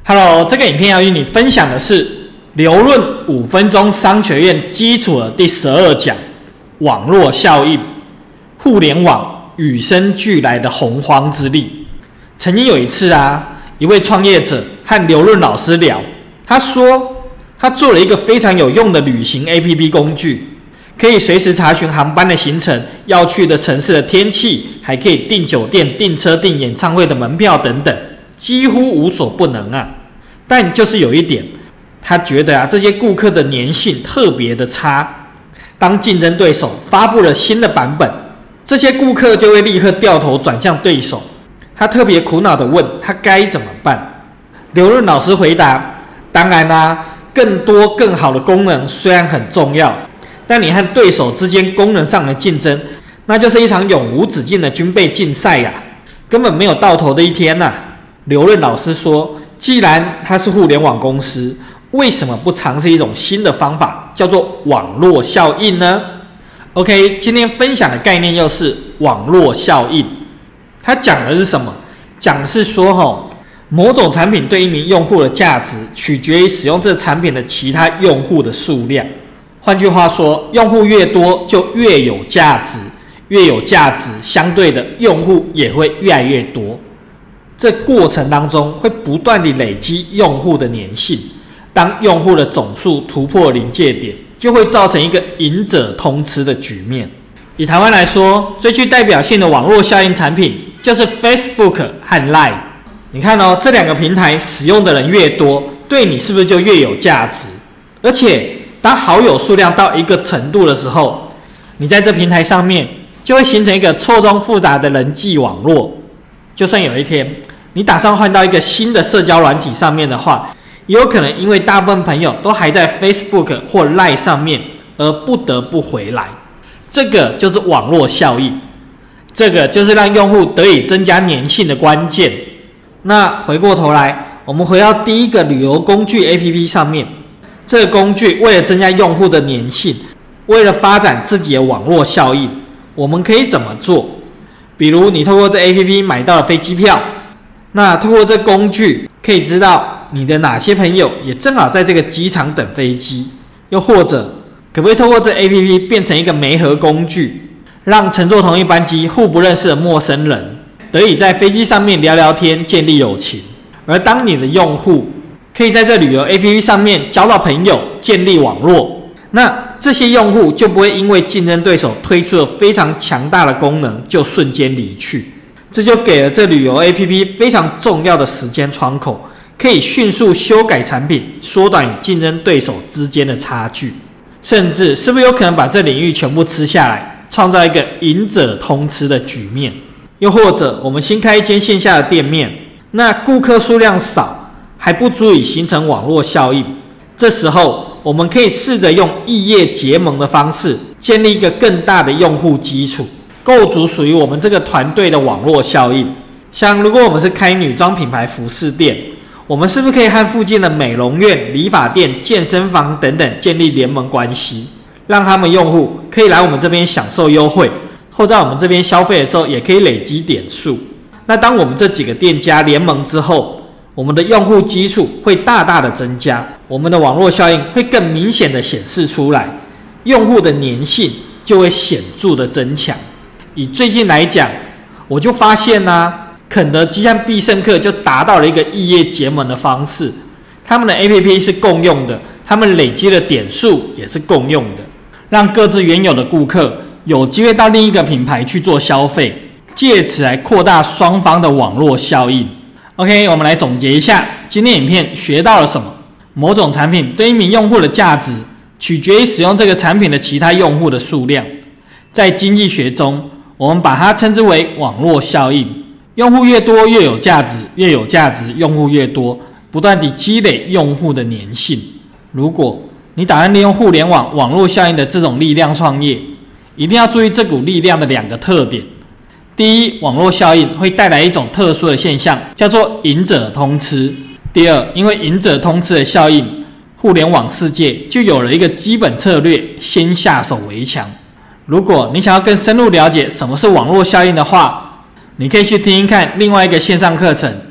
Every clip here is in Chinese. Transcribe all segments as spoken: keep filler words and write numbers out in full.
Hello， 这个影片要与你分享的是流论五分钟商学院基础的第十二讲：网络效应，互联网与生俱来的洪荒之力。曾经有一次啊，一位创业者和流论老师聊，他说他做了一个非常有用的旅行 A P P 工具，可以随时查询航班的行程、要去的城市的天气，还可以订酒店、订车、订演唱会的门票等等，几乎无所不能啊。但就是有一点，他觉得啊，这些顾客的粘性特别的差。当竞争对手发布了新的版本，这些顾客就会立刻掉头转向对手。他特别苦恼地问他该怎么办。流论老师回答：当然啦、啊，更多更好的功能虽然很重要，但你和对手之间功能上的竞争，那就是一场永无止境的军备竞赛呀、啊，根本没有到头的一天呐、啊。流论老师说，既然它是互联网公司，为什么不尝试一种新的方法，叫做网络效应呢 ？OK， 今天分享的概念又是网络效应。它讲的是什么？讲的是说，吼，某种产品对一名用户的价值，取决于使用这产品的其他用户的数量。换句话说，用户越多，就越有价值，越有价值，相对的用户也会越来越多。这过程当中会不断地累积用户的粘性，当用户的总数突破临界点，就会造成一个赢者通吃的局面。以台湾来说，最具代表性的网络效应产品就是 Facebook 和 Line。你看哦，这两个平台使用的人越多，对你是不是就越有价值？而且当好友数量到一个程度的时候，你在这平台上面就会形成一个错综复杂的人际网络。就算有一天你打算换到一个新的社交软体上面的话，也有可能因为大部分朋友都还在 Facebook 或 Line 上面，而不得不回来。这个就是网络效应，这个就是让用户得以增加粘性的关键。那回过头来，我们回到第一个旅游工具 A P P 上面，这个工具为了增加用户的粘性，为了发展自己的网络效应，我们可以怎么做？比如你透过这 A P P 买到了飞机票，那透过这工具可以知道你的哪些朋友也正好在这个机场等飞机。又或者可不可以透过这 A P P 变成一个媒合工具，让乘坐同一班机互不认识的陌生人得以在飞机上面聊聊天，建立友情。而当你的用户可以在这旅游 A P P 上面交到朋友，建立网络，那这些用户就不会因为竞争对手推出了非常强大的功能就瞬间离去。这就给了这旅游 A P P 非常重要的时间窗口，可以迅速修改产品，缩短与竞争对手之间的差距。甚至是不是有可能把这领域全部吃下来，创造一个赢者通吃的局面？又或者我们新开一间线下的店面，那顾客数量少，还不足以形成网络效应。这时候我们可以试着用异业结盟的方式，建立一个更大的用户基础，构筑属于我们这个团队的网络效应。像如果我们是开女装品牌服饰店，我们是不是可以和附近的美容院、理发店、健身房等等建立联盟关系，让他们用户可以来我们这边享受优惠，或在我们这边消费的时候也可以累积点数。那当我们这几个店家联盟之后，我们的用户基础会大大的增加，我们的网络效应会更明显的显示出来，用户的粘性就会显著的增强。以最近来讲，我就发现啊，肯德基和必胜客就达到了一个异业结盟的方式，他们的 A P P 是共用的，他们累积的点数也是共用的，让各自原有的顾客有机会到另一个品牌去做消费，借此来扩大双方的网络效应。OK， 我们来总结一下今天影片学到了什么。某种产品对一名用户的价值，取决于使用这个产品的其他用户的数量。在经济学中，我们把它称之为网络效应。用户越多越有价值，越有价值用户越多，不断地积累用户的粘性。如果你打算利用互联网网络效应的这种力量创业，一定要注意这股力量的两个特点。第一，网络效应会带来一种特殊的现象，叫做赢者通吃。第二，因为赢者通吃的效应，互联网世界就有了一个基本策略，先下手为强。如果你想要更深入了解什么是网络效应的话，你可以去听听看另外一个线上课程，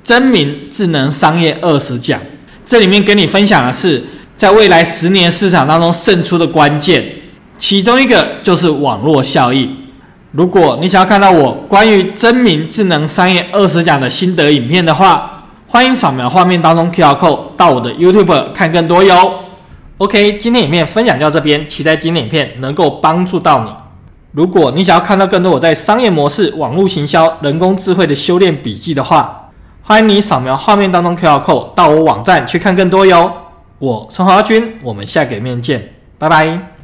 真名智能商业二十讲，这里面跟你分享的是在未来十年市场当中胜出的关键，其中一个就是网络效应。如果你想要看到我关于真名智能商业二十讲的心得影片的话，欢迎扫描画面当中 Q R code 到我的 YouTube 看更多哟。OK， 今天影片分享到这边，期待今天影片能够帮助到你。如果你想要看到更多我在商业模式、网络行销、人工智慧的修炼笔记的话，欢迎你扫描画面当中 Q R code 到我网站去看更多哟。我是黄华军，我们下个影片见，拜拜。